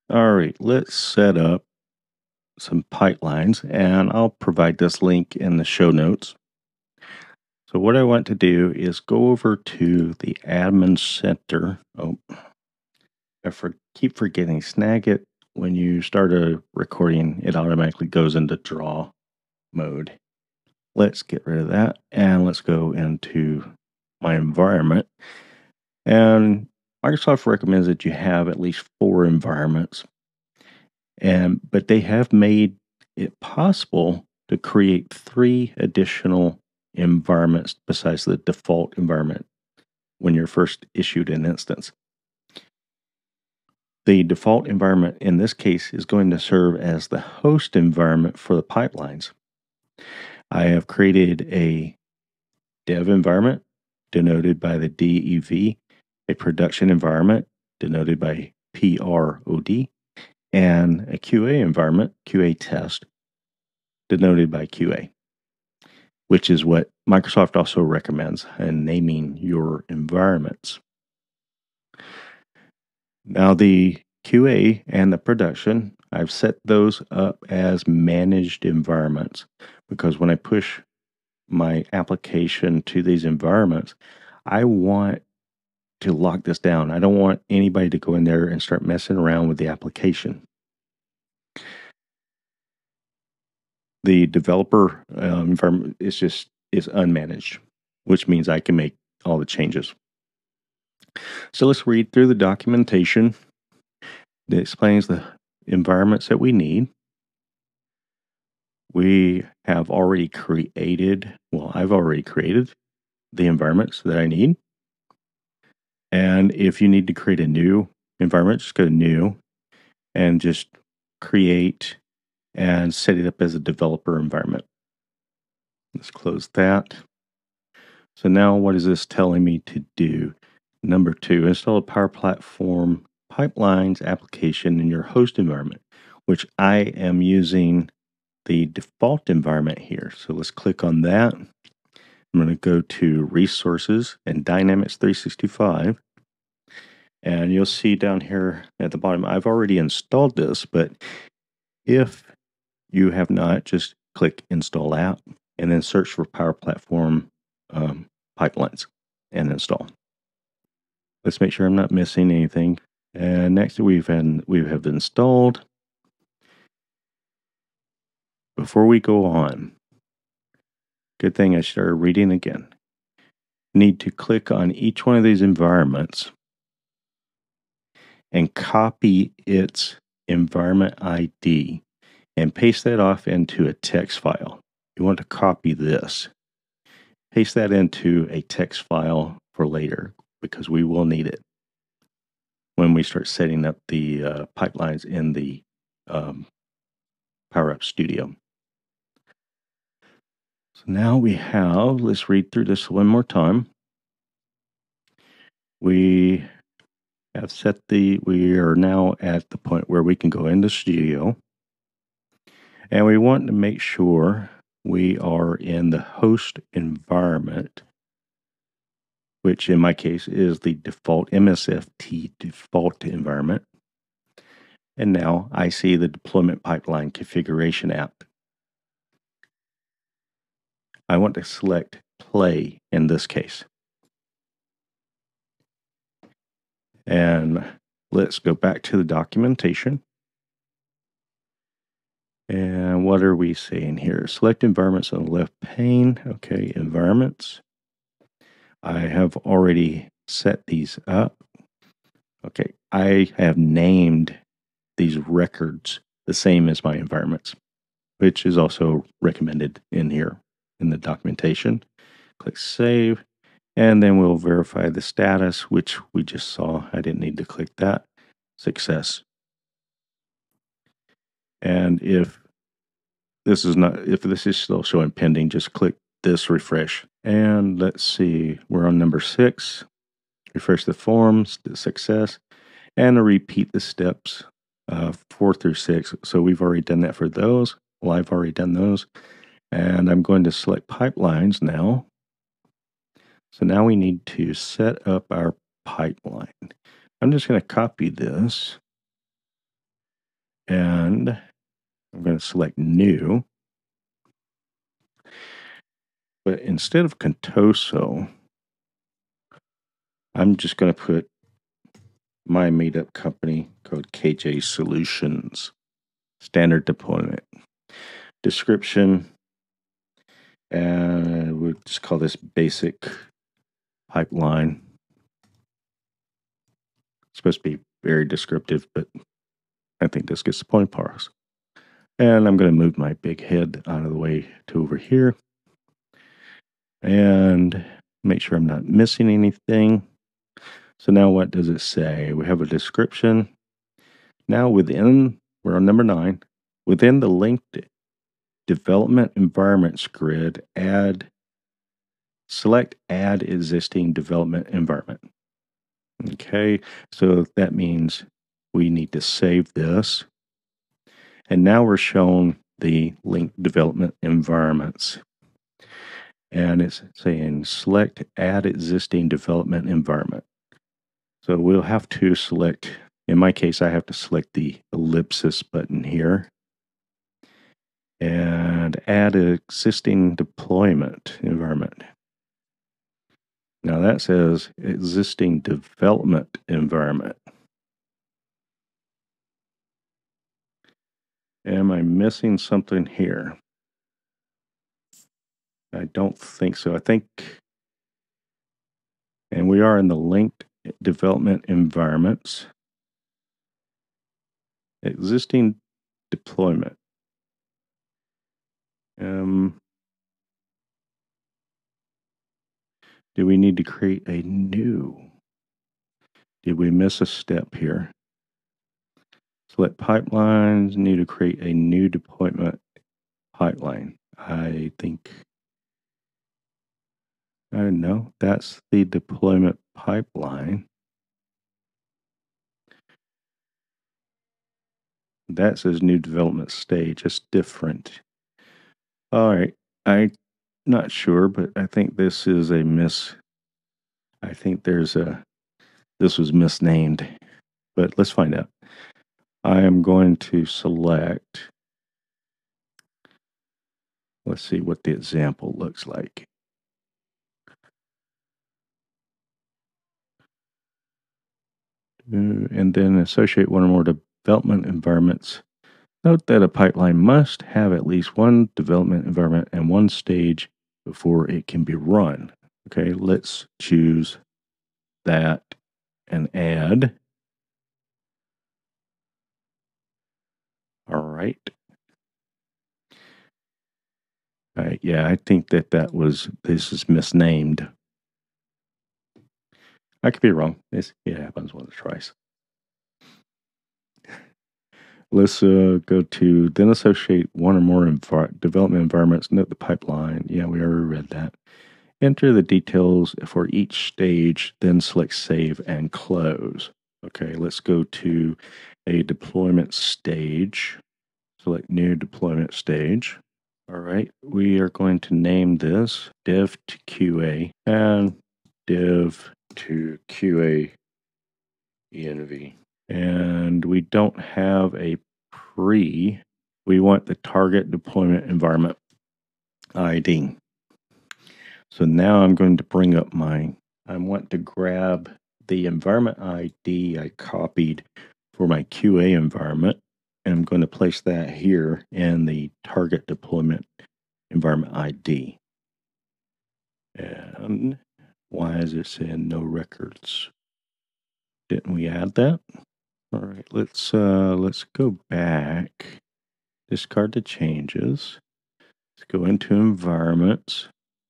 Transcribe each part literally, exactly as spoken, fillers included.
All right, let's set up some pipelines, and I'll provide this link in the show notes. So what I want to do is go over to the admin center. Oh, I for, keep forgetting, snag it. When you start a recording, it automatically goes into draw mode. Let's get rid of that, and let's go into my environment. And Microsoft recommends that you have at least four environments. And but they have made it possible to create three additional environments besides the default environment when you're first issued an instance. The default environment in this case is going to serve as the host environment for the pipelines. I have created a dev environment denoted by the D E V, a production environment denoted by P R O D, and a Q A environment, Q A test, denoted by Q A, which is what Microsoft also recommends in naming your environments. Now, the Q A and the production, I've set those up as managed environments because when I push my application to these environments, I want to lock this down. I don't want anybody to go in there and start messing around with the application. The developer um, environment is just is unmanaged, which means I can make all the changes. So let's read through the documentation that explains the environments that we need. We have already created, well, I've already created the environments that I need. And if you need to create a new environment, just go to new and just create and set it up as a developer environment. Let's close that. So now what is this telling me to do? Number two, install a Power Platform pipelines application in your host environment, which I am using the default environment here. So let's click on that. I'm going to go to Resources and Dynamics three sixty-five. And you'll see down here at the bottom, I've already installed this, but if you have not, just click Install App and then search for Power Platform um, pipelines and install. Let's make sure I'm not missing anything. And next we've had, we have installed. Before we go on, good thing I started reading again. Need to click on each one of these environments and copy its environment I D and paste that off into a text file. You want to copy this. Paste that into a text file for later because we will need it when we start setting up the uh, pipelines in the um, PowerApps Studio. So now we have, let's read through this one more time. We have set the, we are now at the point where we can go into Studio. And we want to make sure we are in the host environment, which in my case is the default M S F T default environment. And now I see the deployment pipeline configuration app. I want to select play in this case. And let's go back to the documentation. And what are we seeing here? Select environments on the left pane. Okay, environments. I have already set these up. Okay, I have named these records the same as my environments, which is also recommended in here in the documentation. Click Save, and then we'll verify the status, which we just saw. I didn't need to click that. Success. And if this is not, if this is still showing pending, just click this refresh. And let's see, we're on number six. Refresh the forms, the success, and repeat the steps uh, four through six. So we've already done that for those. Well, I've already done those. And I'm going to select pipelines now. So now we need to set up our pipeline. I'm just going to copy this And I'm going to select new. But instead of Contoso, I'm just going to put my made-up company code K J Solutions. Standard deployment. Description. And we'll just call this basic pipeline. It's supposed to be very descriptive, but I think this gets the point across. And I'm going to move my big head out of the way to over here. And make sure I'm not missing anything. So now what does it say? We have a description. Now within, we're on number nine, within the linked development environments grid, add, select add existing development environment. Okay, so that means we need to save this. And now we're shown the linked development environments. And it's saying select add existing development environment. So we'll have to select, in my case, I have to select the ellipsis button here and add an existing deployment environment. Now that says existing development environment. Am I missing something here? I don't think so. I think, and we are in the linked development environments. Existing deployment. Um, do we need to create a new? Did we miss a step here? Select pipelines, need to create a new deployment pipeline. I think, I don't know, that's the deployment pipeline. That says new development stage. It's different. All right. I'm not sure, but I think this is a miss. I think there's a, this was misnamed, but let's find out. I am going to select, let's see what the example looks like. And then associate one or more development environments. Note that a pipeline must have at least one development environment and one stage before it can be run. Okay, let's choose that and add. All right. All right, yeah, I think that that was, this is misnamed. I could be wrong. This, it happens once or twice. Let's uh, go to then associate one or more env- development environments. Note the pipeline. Yeah, we already read that. Enter the details for each stage, then select save and close. Okay, let's go to a deployment stage. Select new deployment stage. All right, we are going to name this dev to Q A and dev to Q A env. And we don't have a pre, we want the target deployment environment I D. So now I'm going to bring up my, I want to grab the environment I D I copied for my Q A environment, and I'm going to place that here in the target deployment environment I D. And why is it saying no records? Didn't we add that? All right, let's uh, let's go back. Discard the changes. Let's go into environments.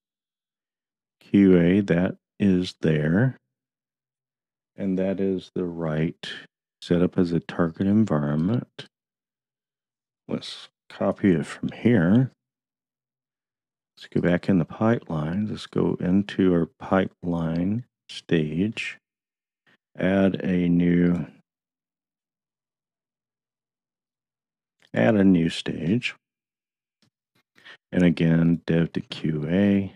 Q A, that is there. And that is the right setup as a target environment. Let's copy it from here. Let's go back in the pipeline. Let's go into our pipeline stage. Add a new add a new stage. And again, dev to Q A.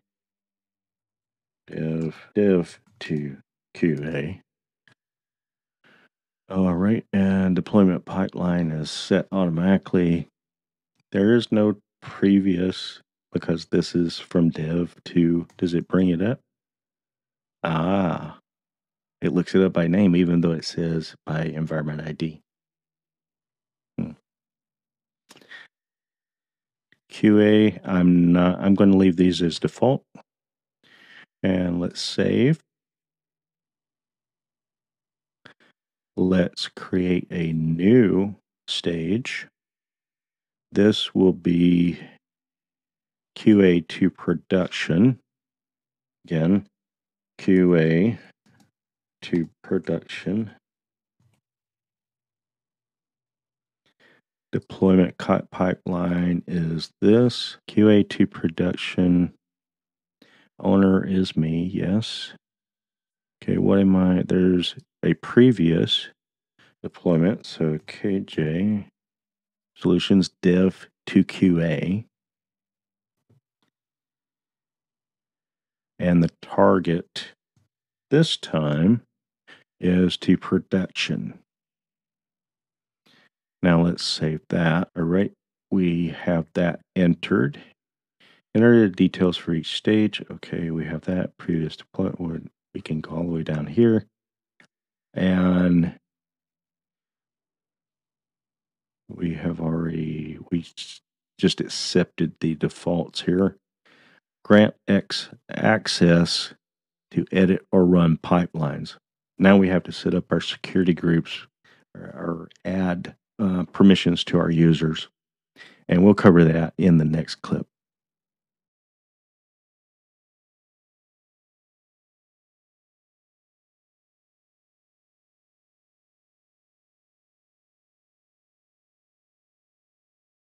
Dev, dev to Q A. All right, and deployment pipeline is set automatically. There is no previous because this is from dev to, does it bring it up? Ah, it looks it up by name, even though it says by environment I D. Hmm. Q A, I'm not, I'm going to leave these as default. And let's save. Let's create a new stage. This will be Q A to production. Again, Q A to production. Deployment pipeline is this. Q A to production. Owner is me, yes. Okay, what am I? There's a previous deployment. So K J solutions dev to Q A. And the target this time is to production. Now let's save that. All right, we have that entered. Enter the details for each stage. Okay, we have that previous deployment. We can go all the way down here. And we have already, we just accepted the defaults here. Grant X access to edit or run pipelines. Now we have to set up our security groups or, or add uh, permissions to our users. And we'll cover that in the next clip.